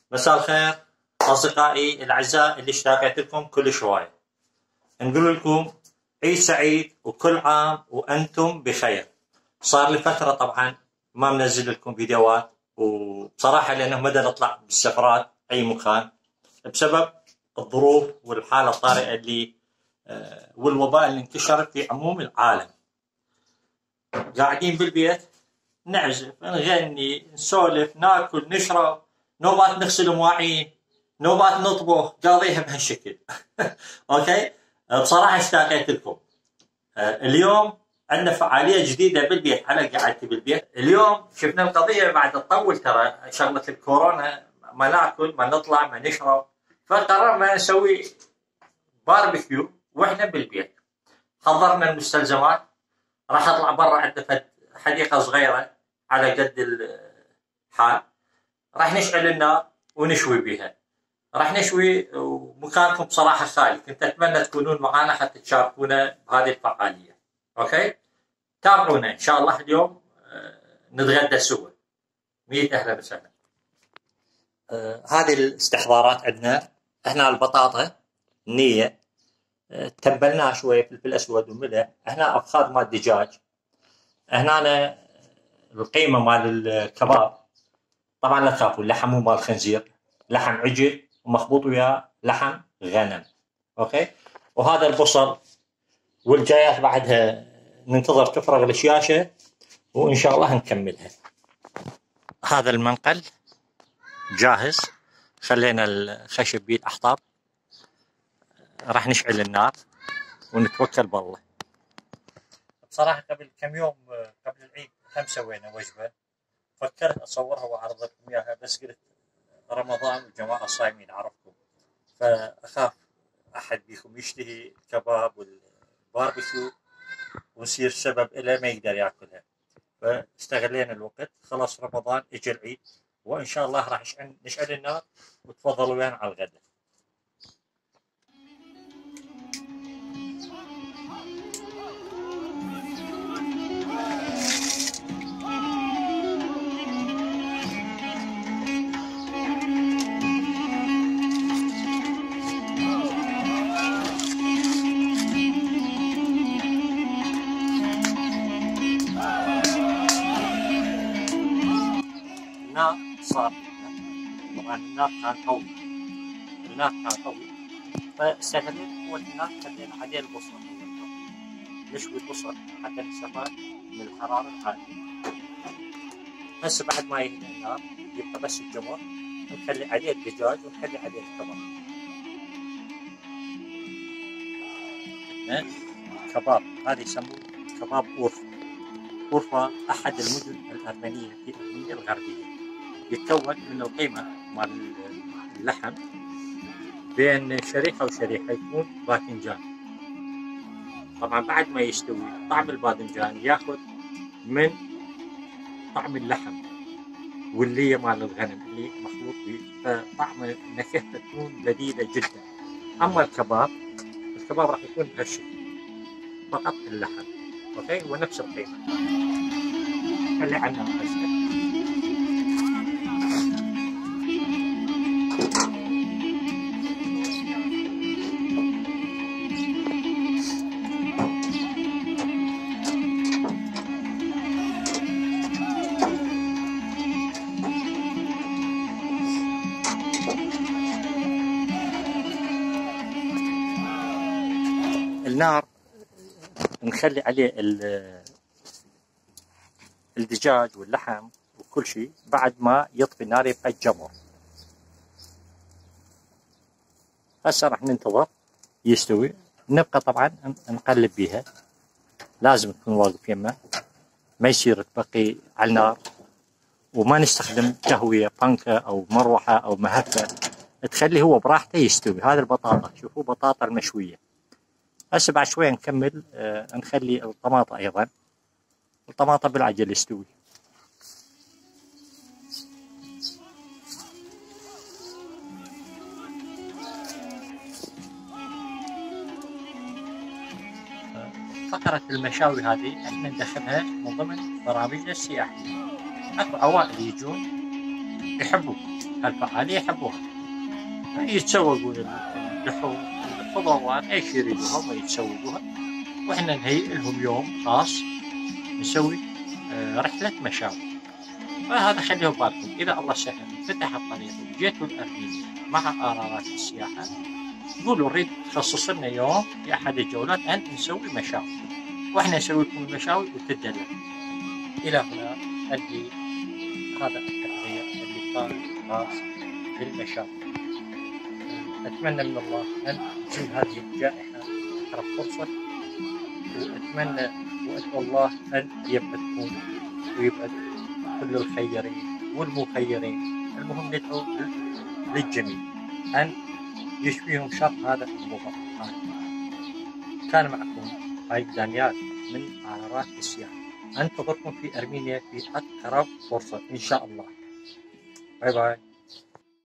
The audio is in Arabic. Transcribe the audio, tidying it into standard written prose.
مساء الخير أصدقائي الأعزاء اللي اشتاقت لكم كل شوية. نقول لكم عيد سعيد وكل عام وأنتم بخير. صار لي فترة طبعا ما منزل لكم فيديوهات، وبصراحة لأنه ما نطلع بالسفرات أي مكان بسبب الظروف والحالة الطارئة اللي والوباء اللي انتشر في عموم العالم. قاعدين بالبيت نعزف نغني نسولف ناكل نشرب، نوبات نغسل مواعين، نوبات نطبخ، قاضيها بهالشكل. اوكي، بصراحه اشتاقت لكم. اليوم عندنا فعاليه جديده بالبيت على قعدتي بالبيت. اليوم شفنا القضيه بعد تطول، ترى شغله الكورونا ما ناكل ما نطلع ما نشرب، فقررنا نسوي باربيكيو واحنا بالبيت. حضرنا المستلزمات، راح اطلع برا عندنا حديقه صغيره على قد الحال، راح نشعل النار ونشوي بها. راح نشوي ومكانكم بصراحه خالي، كنت اتمنى تكونون معنا حتى تشاركونا بهذه الفعاليه. اوكي، تابعونا ان شاء الله اليوم نتغدى سوا. 100 اهلا وسهلا. هذه الاستحضارات عندنا. هنا البطاطا النيه، تبلناها شويه فلفل اسود وملح. هنا افخاذ مال دجاج. هنا القيمه مال الكباب. طبعا لا تخافوا، اللحم مو مال خنزير، لحم عجل ومخبوط وياه لحم غنم. اوكي، وهذا البصل والجايات بعدها ننتظر تفرغ الشاشه وان شاء الله نكملها. هذا المنقل جاهز، خلينا الخشب بيد احطاب، راح نشعل النار ونتوكل بالله. بصراحه قبل كم يوم قبل العيد هم سوينا وجبه، فكرت اصورها واعرض لكم اياها، بس قلت رمضان والجماعه صايمين اعرفكم، فاخاف احد بيكم يشتهي الكباب والباربيكيو ويصير سبب له ما يقدر ياكلها، فاستغلينا الوقت. خلاص رمضان اجى العيد، وان شاء الله راح نشعل النار وتفضلوا ويانا على الغداء. النار صار طبعا النار كان قوي، فاستغليت قوة النار، خلينا عليه البصل نشوي البصل حتى نستفاد من الحرارة العالية. هسه بعد ما يهدى النار يبقى بس الجمر، نخلي عليه الدجاج ونخلي عليه الكباب. كباب هذا يسموه كباب أورفا. أورفا أحد المدن الأرمنية في أرمينيا الغربية، يتكون من القيمة مال اللحم بين شريحة وشريحة يكون باذنجان. طبعا بعد ما يستوي طعم الباذنجان ياخذ من طعم اللحم واللية مال الغنم اللي مخلوط به، فطعم نكهته تكون لذيذة جدا. أما الكباب راح يكون بهالشكل فقط اللحم. اوكي، ونفس القيمة. خلي عنها هسه. النار نخلي عليه الدجاج واللحم وكل شيء، بعد ما يطفي النار يبقى الجمر. هسه راح ننتظر يستوي، نبقى طبعا نقلب بيها، لازم تكون واقف يمه ما يصير تبقي على النار، وما نستخدم تهوية بانكا او مروحة او مهفة، تخلي هو براحته يستوي. هذا البطاطا شوفوا بطاطا المشوية. هسه بعد شوية نكمل، نخلي الطماطة أيضا، الطماطة بالعجل يستوي. فقرة المشاوي هذه احنا ندخلها من ضمن برامجنا السياحية. اكو عوائل يجون يحبوا هالفعالية يحبوها، يتسوقوا اللحوم الخضروات ايش يريدوها ويتسوقوها، واحنا نهيئ لهم يوم خاص نسوي رحلة مشاوي. فهذا خليه ببالكم، إذا الله سهل فتح الطريق وجيتوا لأرمينيا مع قرارات السياحة قولوا نريد تخصص لنا يوم في أحد الجولات أن نسوي مشاوي، وإحنا نسوي لكم المشاوي وتدلل. إلى هنا أنهي هذا التقرير اللي كان خاص بالمشاوي. أتمنى من الله أن تزول هذه الجائحة أقرب فرصة، وأتمنى وأدعو الله أن يبعدكم ويبعد كل الخيرين والمخيرين. المهم ندعو للجميع أن يشفيهم شر هذا الوباء. كان معكم هايد دانيال من قرارات السياحة، أنتظركم في أرمينيا في أقرب فرصة إن شاء الله. باي باي.